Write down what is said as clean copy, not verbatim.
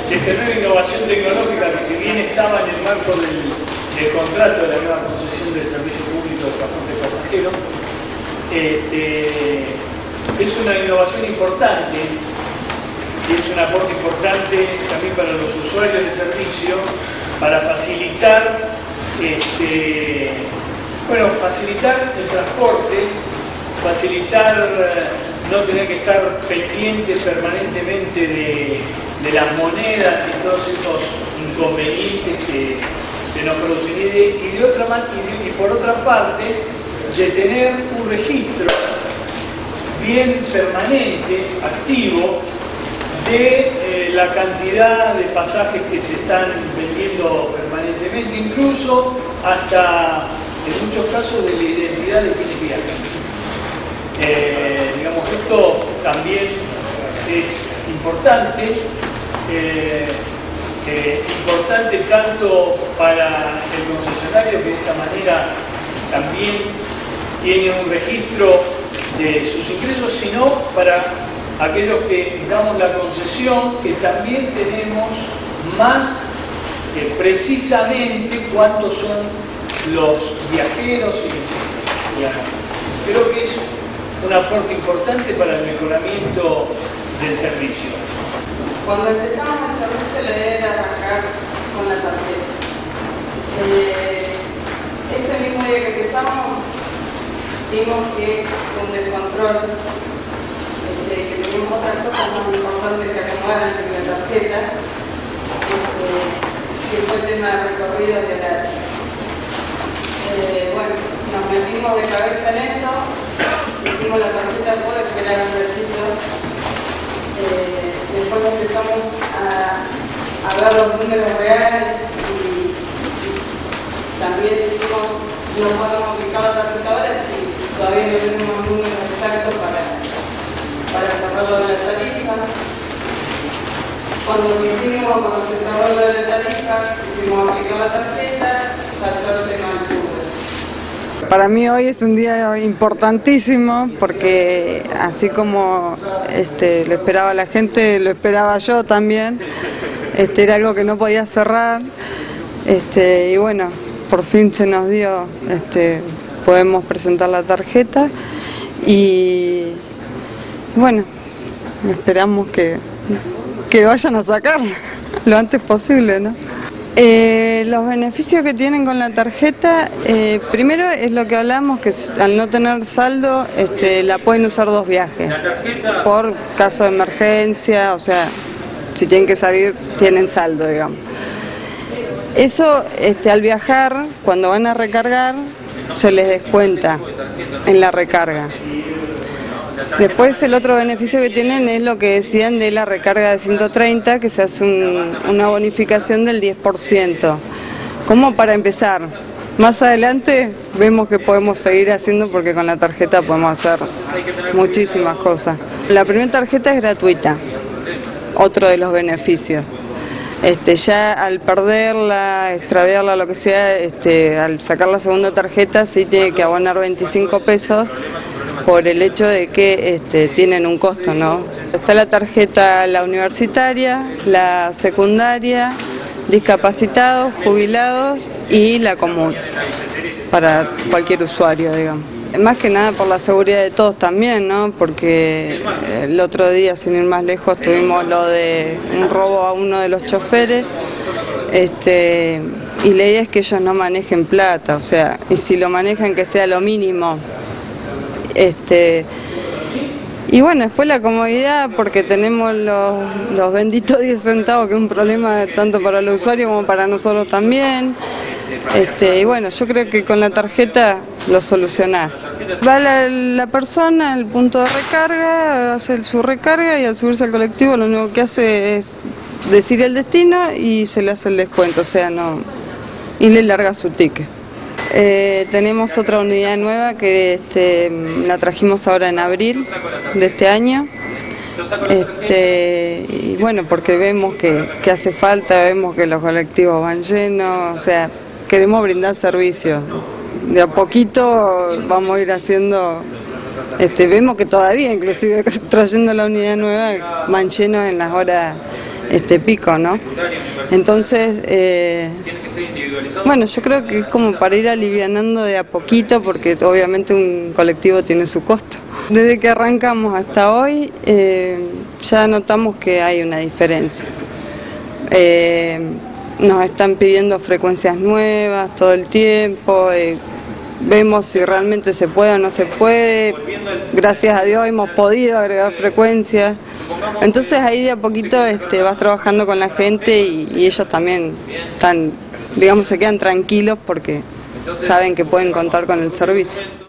de esta nueva innovación tecnológica que, si bien estaba en el marco del contrato de la nueva concesión del servicio público de transporte pasajero, es una innovación importante y es un aporte importante también para los usuarios del servicio, para facilitar facilitar el transporte, facilitar no tener que estar pendientes permanentemente de las monedas y todos estos inconvenientes que se nos producen. Y por otra parte, de tener un registro bien permanente, activo, de la cantidad de pasajes que se están vendiendo permanentemente, incluso hasta, en muchos casos, de la identidad de quienes viajan. Digamos, esto también es importante, importante tanto para el concesionario, que de esta manera también tiene un registro de sus ingresos, sino para aquellos que damos la concesión, que también tenemos más precisamente cuántos son los viajeros y creo que es un aporte importante para el mejoramiento del servicio. Cuando empezamos el servicio, la idea era pagar con la tarjeta. Ese mismo día que empezamos, vimos que un descontrol, que tuvimos otras cosas más importantes que acomodar en la tarjeta, que fue el tema de recorrido de horario. Bueno, nos metimos de cabeza en eso, dijimos la tarjeta puede esperar un ratito. Después empezamos a ver los números reales y también dijimos, no podemos aplicar la tarjeta ahora si todavía no tenemos números exactos para cerrar lo de la tarifa. Cuando se cerró lo de la tarifa, quisimos aplicar la tarjeta, salió el tema del súper. Para mí hoy es un día importantísimo porque así como lo esperaba la gente, lo esperaba yo también. Era algo que no podía cerrar y bueno, por fin se nos dio, podemos presentar la tarjeta y bueno, esperamos que vayan a sacarla lo antes posible, ¿no? Los beneficios que tienen con la tarjeta, primero es lo que hablamos, que al no tener saldo la pueden usar 2 viajes, por caso de emergencia, o sea, si tienen que salir tienen saldo, digamos. Eso, al viajar, cuando van a recargar, se les descuenta en la recarga. Después el otro beneficio que tienen es lo que decían de la recarga de 130, que se hace una bonificación del 10%. Como para empezar. Más adelante vemos que podemos seguir haciendo porque con la tarjeta podemos hacer muchísimas cosas. La primera tarjeta es gratuita, otro de los beneficios. Ya al perderla, extraviarla, lo que sea, al sacar la segunda tarjeta sí tiene que abonar 25 pesos. Por el hecho de que tienen un costo, ¿no? Está la tarjeta, la universitaria, la secundaria, discapacitados, jubilados y la común, para cualquier usuario, digamos. Más que nada por la seguridad de todos también, ¿no? Porque el otro día, sin ir más lejos, tuvimos lo de un robo a uno de los choferes, y la idea es que ellos no manejen plata, o sea, y si lo manejan que sea lo mínimo. Y bueno, después la comodidad, porque tenemos los benditos 10 centavos, que es un problema tanto para el usuario como para nosotros también. Y bueno, yo creo que con la tarjeta lo solucionás. Va la persona al punto de recarga, hace su recarga y al subirse al colectivo lo único que hace es decir el destino y se le hace el descuento, o sea, no, y le larga su ticket. Tenemos otra unidad nueva que la trajimos ahora en abril de este año. Y bueno, porque vemos que hace falta, vemos que los colectivos van llenos, o sea, queremos brindar servicios. De a poquito vamos a ir haciendo, vemos que todavía, inclusive trayendo la unidad nueva, van llenos en las horas pico, ¿no? Entonces, bueno, yo creo que es como para ir alivianando de a poquito, porque obviamente un colectivo tiene su costo. Desde que arrancamos hasta hoy, ya notamos que hay una diferencia. Nos están pidiendo frecuencias nuevas todo el tiempo, vemos si realmente se puede o no se puede. Gracias a Dios hemos podido agregar frecuencias. Entonces ahí de a poquito vas trabajando con la gente y ellos también están, digamos, se quedan tranquilos porque saben que pueden contar con el servicio.